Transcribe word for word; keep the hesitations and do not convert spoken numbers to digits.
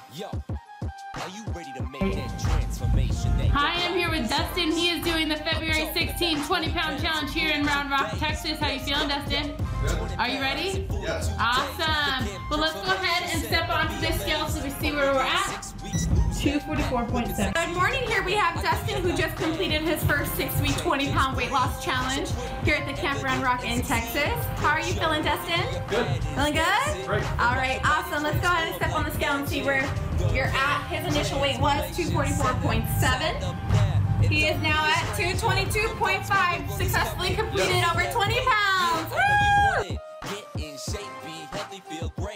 Yo, are you ready to make that transformation? Hi, I'm here with Dustin. He is doing the February sixteenth twenty pound challenge here in Round Rock, Texas. How you feeling, Dustin? Good. Are you ready? Yes. Awesome. Well, let's go ahead and step onto this scale so we see where we're at. two forty-four point seven. Good morning. Here we have Dustin, who just completed his first six-week twenty pound weight loss challenge here at the Camp Round Rock in Texas. How are you feeling, Dustin? Good. Feeling good? Great. All right, awesome. Let's go ahead and step on the scale and see where you're at. His initial weight was two forty-four point seven. He is now at two twenty-two point five, successfully completed over twenty pounds. Woo! Get in shape, be healthy, feel great.